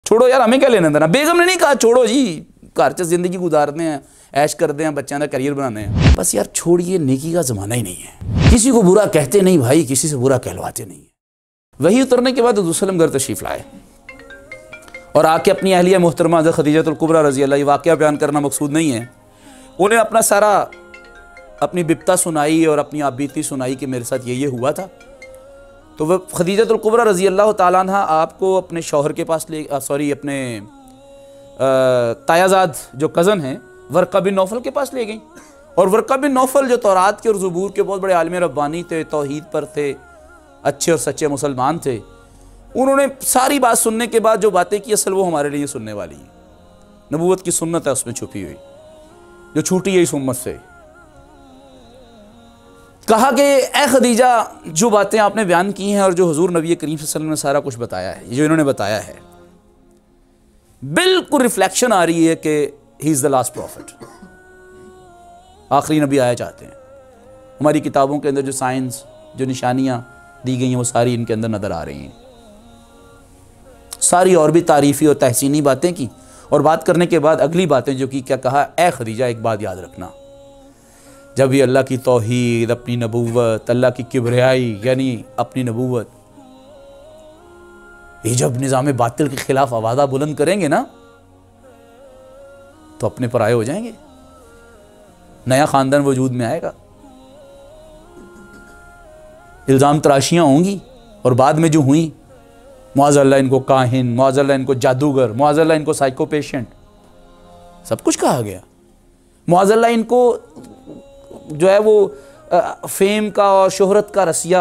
छोड़ो यार, हमें क्या लेना देना। बेगम ने नहीं कहा छोड़ो जी, घर च जिंदगी गुजारते हैं, ऐश करते हैं, बच्चों का करियर बनाने हैं। बस यार छोड़िए, नेकी का ज़माना ही नहीं है। किसी को बुरा कहते नहीं भाई, किसी से बुरा कहलवाते नहीं है। वही उतरने के बाद वसल्लम घर तशरीफ़ लाए और आके अपनी अहलिया मोहतरमा हज़रत खदीजतुल कुबरा रज़ी अल्लाह, ये वाक़या बयान करना मकसूद नहीं है, उन्हें अपना सारा अपनी बिपता सुनाई और अपनी आबीती सुनाई कि मेरे साथ ये हुआ था। तो वह खदीजतुल कुबरा रज़ी अल्लाह ताला अन्हा आपको अपने शौहर के पास अपने तायाजाद जो कज़न हैं वर्क़ा बिन नौफल के पास ले गई। और वर्क़ा बिन नौफल जो तौरात के और ज़बूर के बहुत बड़े आलिम रब्बानी थे, तौहीद पर थे, अच्छे और सच्चे मुसलमान थे, उन्होंने सारी बात सुनने के बाद जो बातें की असल वो हमारे लिए सुनने वाली हैं। नबूवत की सुन्नत है उसमें छुपी हुई, जो छूटी है इस उम्मत से। कहा कि ए खदीजा, जो बातें आपने बयान की हैं और जो हुजूर नबी करीम सल्लल्लाहु अलैहि वसल्लम ने सारा कुछ बताया है, जो इन्होंने बताया है, बिल्कुल रिफ्लेक्शन आ रही है कि he is the last prophet, आखिरी नबी आया चाहते हैं। हमारी किताबों के अंदर जो साइंस, जो निशानियाँ दी गई हैं, वो सारी इनके अंदर नज़र आ रही हैं। सारी और भी तारीफ़ी और तहसीनी बातें की, और बात करने के बाद अगली बातें जो की, क्या कहा, ए खदीजा एक बात याद रखना, जब ये अल्लाह की तौहीद, अपनी नबूवत, अल्लाह की किबरियाई यानी अपनी नबूवत, ये जब निज़ाम बातिल के खिलाफ आवाज़ा बुलंद करेंगे ना, तो अपने पराये हो जाएंगे, नया ख़ानदान वजूद में आएगा, इल्ज़ाम तराशियाँ होंगी। और बाद में जो हुई, मुआज़ल्लाह इनको काहिन, मुआज़ल्लाह इनको जादूगर, मुआज़ल्लाह इनको साइको पेशेंट, सब कुछ कहा गया। मुआज़ल्लाह इनको जो है वो फेम का और शोहरत का रसिया,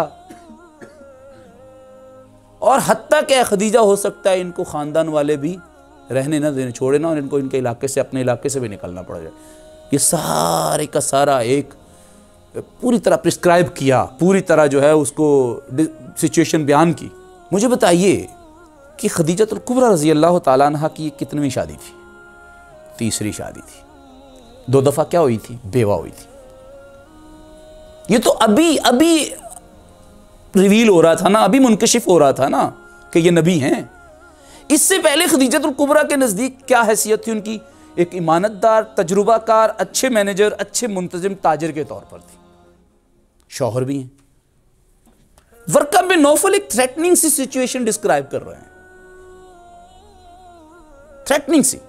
और हत्ता के खदीजा हो सकता है इनको ख़ानदान वाले भी रहने ना देने, छोड़े ना, और इनको इनके इलाके से, अपने इलाके से भी निकलना पड़ जाए। ये सारे का सारा एक पूरी तरह प्रिस्क्राइब किया, पूरी तरह जो है उसको सिचुएशन बयान की। मुझे बताइए कि खदीजतुल कुबरा रज़ी अल्लाह ताला अन्हा की कितनी शादी थी? तीसरी शादी थी। 2 दफ़ा क्या हुई थी? बेवा हुई थी। ये तो अभी अभी रिवील हो रहा था ना, अभी मुनकशिफ हो रहा था ना कि ये नबी हैं। इससे पहले खदीजतुल कुबरा के नज़दीक क्या हैसियत थी उनकी? एक ईमानतदार, तजुर्बाकार, अच्छे मैनेजर, अच्छे मुंतजिम ताजिर के तौर पर थी। शौहर भी हैं। वर्क़ा बिन नौफल एक थ्रेटनिंग सी सिचुएशन डिस्क्राइब कर रहे हैं, थ्रेटनिंग सी।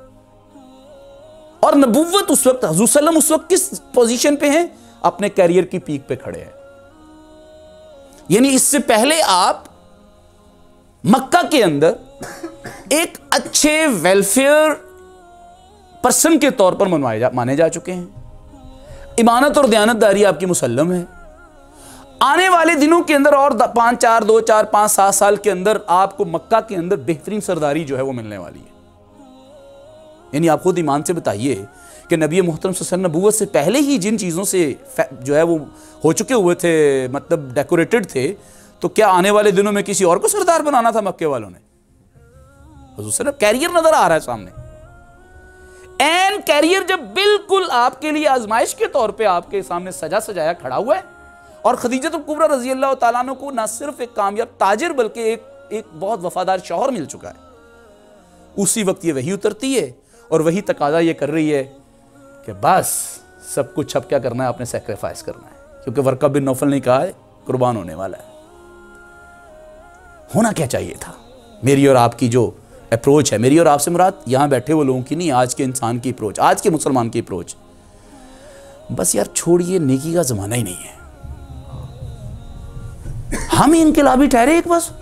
और नबूवत उस वक्त, हुज़ूर सल्लम उस वक्त किस पोजीशन पे हैं? अपने कैरियर की पीक पे खड़े हैं। यानी इससे पहले आप मक्का के अंदर एक अच्छे वेलफेयर पर्सन के तौर पर माने जा चुके हैं। इमानत और दयानतदारी आपकी मुसल्लम है। आने वाले दिनों के अंदर और 2, 4, 5, 7 साल के अंदर आपको मक्का के अंदर बेहतरीन सरदारी जो है वो मिलने वाली है। यानी आप खुद ईमान से बताइए कि नबी मोहतरम सल्लल्लाहु अलैहि वसल्लम नबूवत से पहले ही जिन चीज़ों से जो है वो हो चुके हुए थे, मतलब डेकोरेटेड थे, तो क्या आने वाले दिनों में किसी और को सरदार बनाना था मक्के वालों ने? हुज़ूर सल्लल्लाहु कैरियर नजर आ रहा है सामने, एन कैरियर जब बिल्कुल आपके लिए आजमाइश के तौर पे आपके सामने सजा सजाया खड़ा हुआ है। और खदीजतुल कुबरा रज़ी अल्लाह ताला अन्हा को ना सिर्फ एक कामयाब ताजिर बल्कि एक बहुत वफादार शौहर मिल चुका है। उसी वक्त ये वही उतरती है और वही तकाजा ये कर रही है कि बस सब कुछ अब क्या करना है, आपने सेक्रीफाइस करना है, क्योंकि वर्क़ा बिन नौफल ने कहा है कुर्बान होने वाला है। होना क्या चाहिए था? मेरी और आपकी जो अप्रोच है, मेरी और आपसे मुराद यहाँ बैठे वो लोगों की नहीं, आज के इंसान की अप्रोच, आज के मुसलमान की अप्रोच, बस यार छोड़िए, नेकी का ज़माना ही नहीं है। हम इनकलाबी ठहरे एक, बस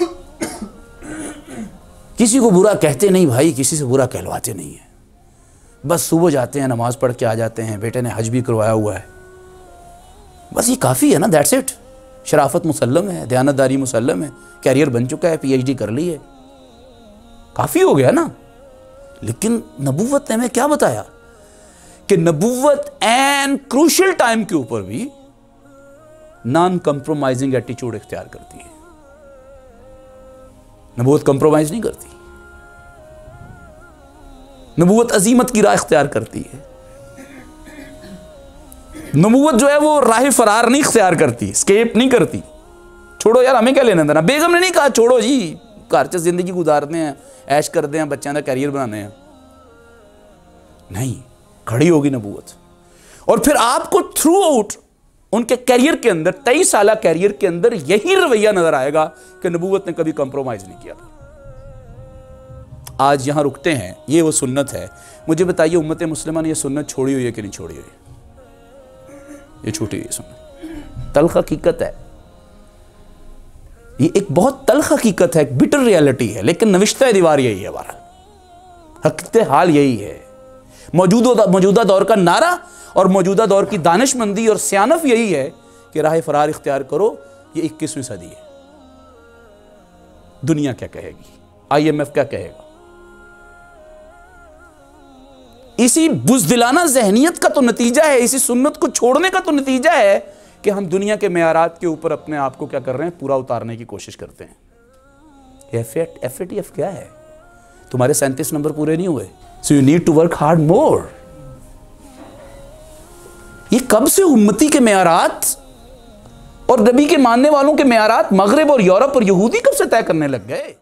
किसी को बुरा कहते नहीं भाई, किसी से बुरा कहलवाते नहीं है। बस सुबह जाते हैं, नमाज पढ़ के आ जाते हैं, बेटे ने हज भी करवाया हुआ है, बस ये काफ़ी है ना, दैट्स इट। शराफत मुसल्लम है, दयानतदारी मुसल्लम है, कैरियर बन चुका है, PhD कर ली है, काफ़ी हो गया ना। लेकिन नबूवत ने हमें क्या बताया कि नबूवत एन क्रूशल टाइम के ऊपर भी नॉन कंप्रोमाइजिंग एटीट्यूड इख्तियार करती है। नबूवत कंप्रोमाइज नहीं करती, नबूवत अजीमत की राह इख्तियार करती है। नबूवत जो है वो राह फरार नहीं इख्तियार करती, स्केप नहीं करती। छोड़ो यार, हमें क्या लेना देना। बेगम ने नहीं कहा छोड़ो जी, घर च जिंदगी गुजारते हैं, ऐश करते हैं, बच्चों का कैरियर बनाने हैं। नहीं, खड़ी होगी नबूवत। और फिर आपको थ्रू आउट उनके कैरियर के अंदर, 23 साल कैरियर के अंदर यही रवैया नजर आएगा कि नबूवत ने कभी कंप्रोमाइज नहीं किया था। आज यहां रुकते हैं, ये वो सुन्नत है। मुझे बताइए उम्मत मुस्लिमा ने ये सुन्नत छोड़ी हुई है कि नहीं छोड़ी हुई? ये छूटी हुई सुन्नत। तल्ख हकीकत है, ये एक बहुत तल्ख हकीकत है, एक बिटर रियलिटी है, लेकिन नविश्ता दीवार यही है, हमारा हकीकत हाल यही है। मौजूदा दौर का नारा और मौजूदा दौर की दानिशमंदी और सियानफ यही है कि राह फरार इख्तियार करो। ये 21वीं सदी है। दुनिया क्या कहेगी, IMF क्या कहेगा? इसी बुज़दिलाना ज़हनियत का तो नतीजा है, इसी सुन्नत को छोड़ने का तो नतीजा है कि हम दुनिया के मेयारात के ऊपर अपने आप को क्या कर रहे हैं, पूरा उतारने की कोशिश करते हैं। FATF क्या है? तुम्हारे 37 नंबर पूरे नहीं हुए, so you need to work hard more. ये कब से उम्मती के मेयारात और नबी के मानने वालों के मेयारात मगरिब और यूरोप और यहूदी कब से तय करने लग गए?